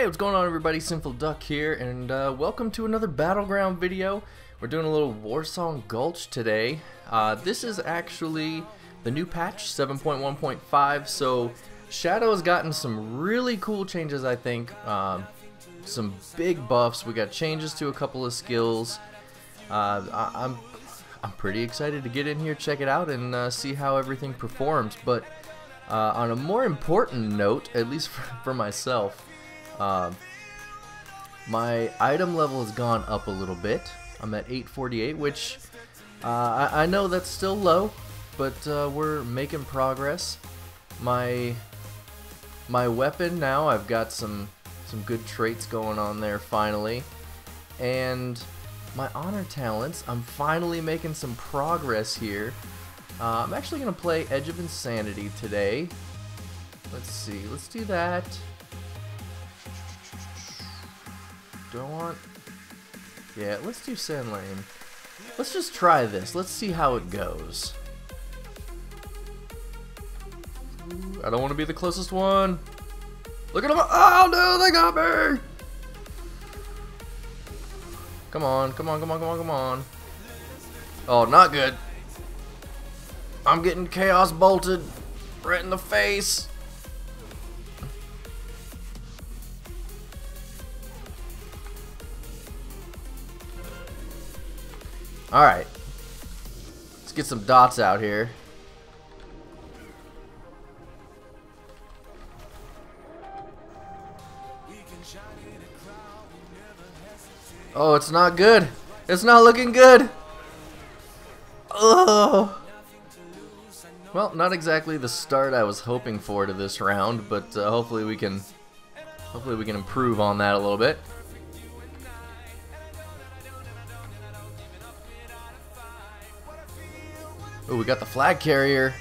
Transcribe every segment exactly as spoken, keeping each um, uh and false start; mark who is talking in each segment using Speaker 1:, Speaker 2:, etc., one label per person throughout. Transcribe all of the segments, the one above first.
Speaker 1: Hey, what's going on everybody? Sinful Duck here, and uh, welcome to another Battleground video. We're doing a little Warsong Gulch today. Uh, this is actually the new patch, seven point one point five, so Shadow has gotten some really cool changes, I think. Um, some big buffs. We got changes to a couple of skills. Uh, I I'm, I'm pretty excited to get in here, check it out, and uh, see how everything performs. But uh, on a more important note, at least for, for myself, Uh, my item level has gone up a little bit. I'm at eight forty-eight, which uh, I, I know that's still low, but uh, we're making progress. My my weapon now, I've got some some good traits going on there finally, and my honor talents, I'm finally making some progress here. Uh, I'm actually gonna play Edge of Insanity today. Let's see, let's do that. Do I want... Yeah, let's do Sand Lane. Let's just try this. Let's see how it goes. I don't want to be the closest one. Look at them. Oh no, they got me! Come on, come on, come on, come on, come on. Oh, not good. I'm getting chaos bolted right in the face. Alright, let's get some dots out here. Oh, it's not good. It's not looking good. Oh. Well, not exactly the start I was hoping for to this round, but uh, hopefully we can, hopefully we can improve on that a little bit. Oh, we got the flag carrier.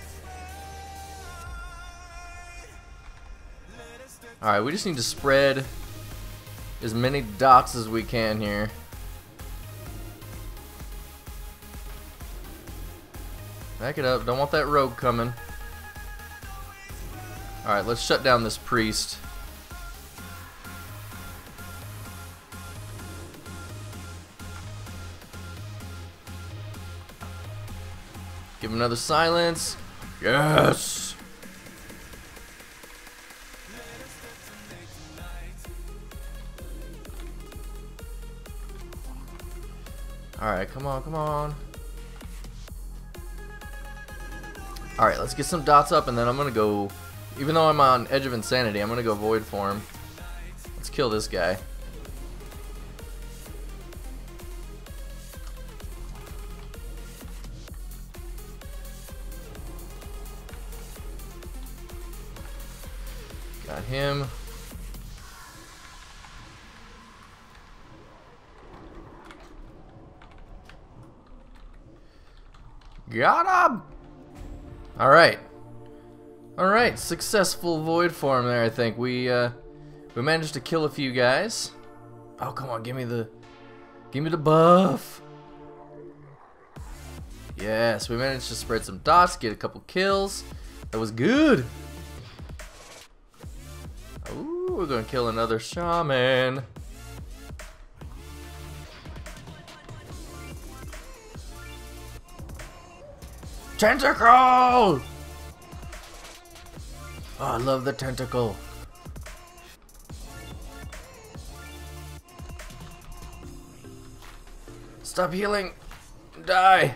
Speaker 1: Alright, we just need to spread as many dots as we can here. Back it up. Don't want that rogue coming. Alright, let's shut down this priest. Give him another silence. Yes! Alright, come on, come on. Alright, let's get some dots up, and then I'm gonna go, even though I'm on Edge of Insanity, I'm gonna go Void Form. Let's kill this guy. Got him. Got him! Alright. Alright, successful Void Form there, I think. We uh we managed to kill a few guys. Oh, come on, give me the give me the buff. Yes, we managed to spread some dots, get a couple kills. That was good. Ooh, we're gonna kill another shaman. Tentacle! Oh, I love the tentacle. Stop healing. Die.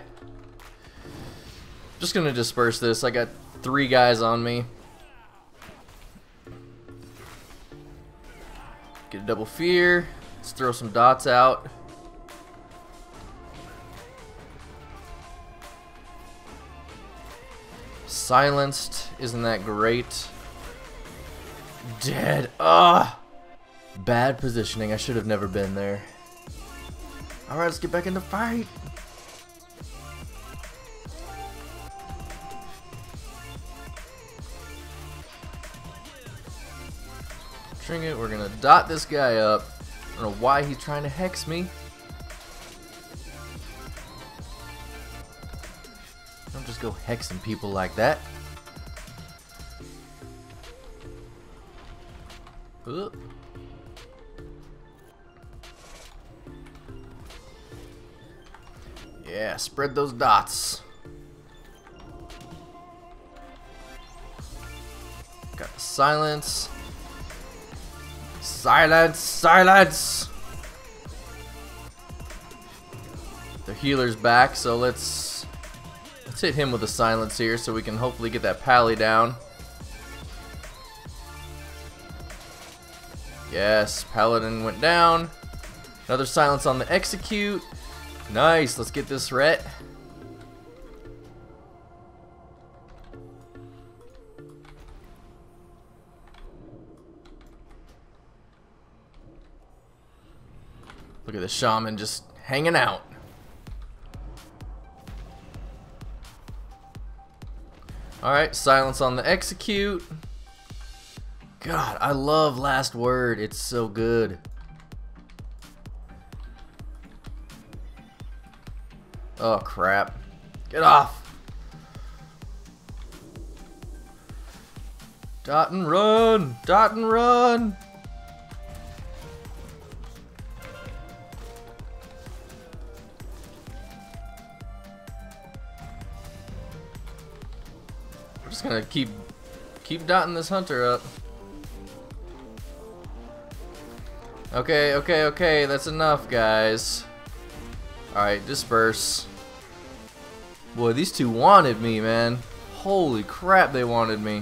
Speaker 1: Just gonna disperse this. I got three guys on me. Get a double fear. Let's throw some dots out. Silenced. Isn't that great? Dead. Ah! Bad positioning. I should have never been there. Alright, let's get back in the fight. Trinket, we're gonna dot this guy up. I don't know why he's trying to hex me. Don't just go hexing people like that. Uh. Yeah, spread those dots. Got the silence. Silence, silence! The healer's back, so let's let's hit him with a silence here so we can hopefully get that pally down. Yes, paladin went down. Another silence on the execute. Nice, let's get this ret. Look at the shaman just hanging out. Alright, silence on the execute. God, I love last word. It's so good. Oh, crap. Get off. Dot and run. Dot and run. We're just gonna keep keep dotting this hunter up. Okay, okay, okay, that's enough, guys. Alright, disperse. Boy, these two wanted me, man. Holy crap, they wanted me.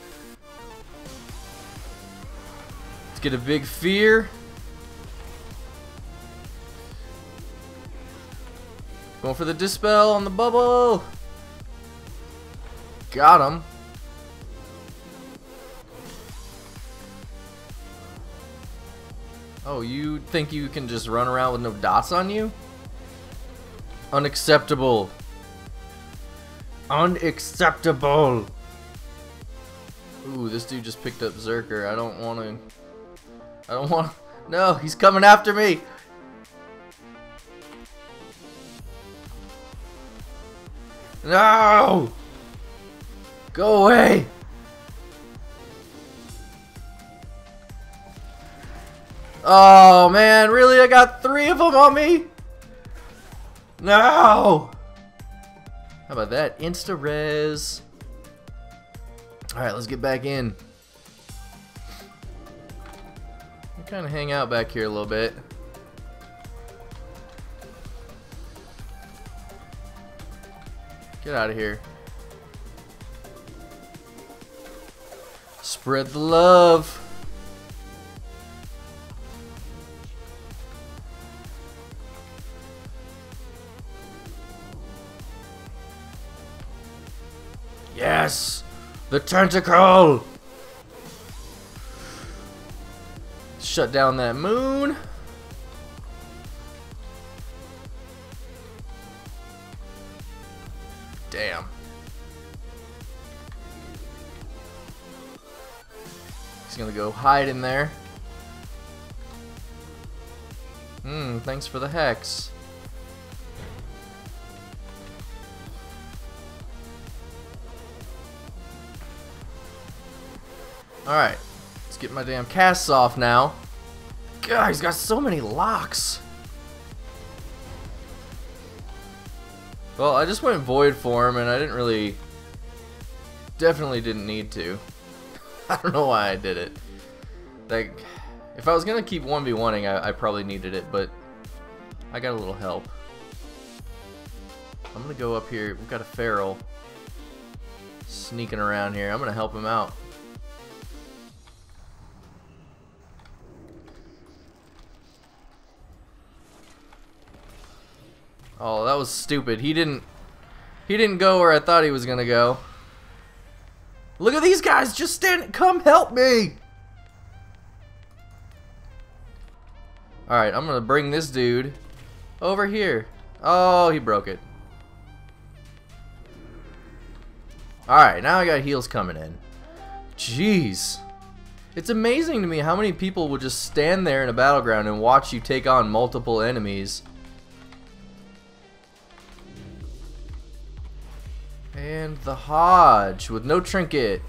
Speaker 1: Let's get a big fear. Going for the dispel on the bubble. Got him. Oh, you think you can just run around with no dots on you? Unacceptable. Unacceptable. Ooh, this dude just picked up Zerker. I don't want to. I don't want. No, he's coming after me. No! Go away! Oh man, really? I got three of them on me? No! How about that? Insta-res. Alright, let's get back in. Kind of hang out back here a little bit. Get out of here. Spread the love. Yes! The tentacle! Shut down that moon. Damn. He's gonna go hide in there. Hmm, thanks for the hex. Alright, let's get my damn casts off now. God, he's got so many locks. Well, I just went Void Form and I didn't really... Definitely didn't need to. I don't know why I did it. Like, if I was gonna keep one v one-ing, I, I probably needed it, but I got a little help. I'm gonna go up here. We've got a feral sneaking around here. I'm gonna help him out. Oh, that was stupid. He didn't he didn't go where I thought he was gonna go. Look at these guys just stand. Come help me. Alright, I'm gonna bring this dude over here. Oh, he broke it. Alright, now I got heals coming in. Jeez. It's amazing to me how many people will just stand there in a battleground and watch you take on multiple enemies. And the Hodge with no trinket.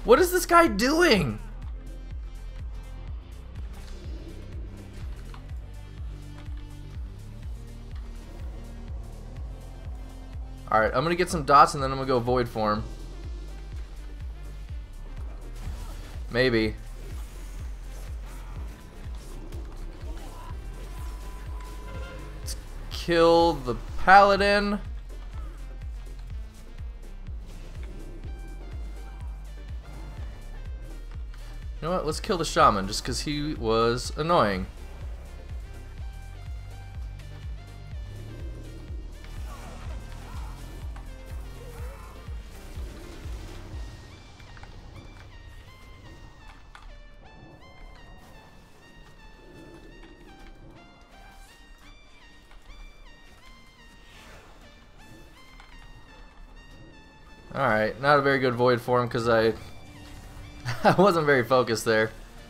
Speaker 1: What is this guy doing? Alright, I'm gonna get some dots and then I'm gonna go void form. Maybe. Let's kill the paladin. You know what? Let's kill the shaman just because he was annoying. Alright, not a very good void for him because I I wasn't very focused there.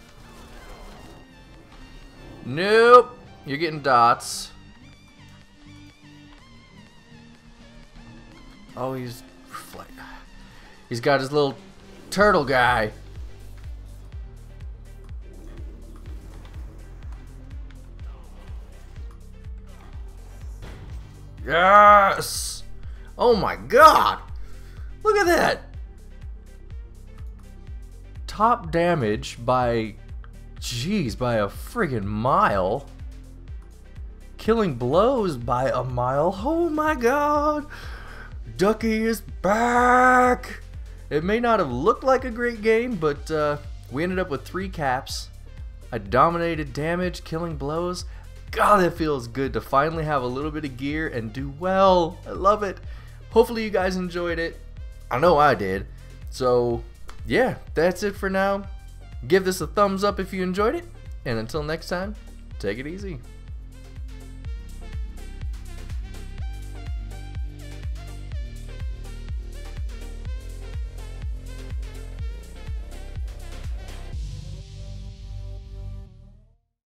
Speaker 1: Nope, you're getting dots. Oh, he's he's got his little turtle guy. Yes! Oh my god! Look at that! Top damage by, jeez, by a friggin' mile. Killing blows by a mile. Oh my god! Ducky is back! It may not have looked like a great game, but uh, we ended up with three caps. I dominated damage, killing blows. God, it feels good to finally have a little bit of gear and do well. I love it. Hopefully you guys enjoyed it. I know I did. So yeah, that's it for now. Give this a thumbs up if you enjoyed it, and until next time, take it easy.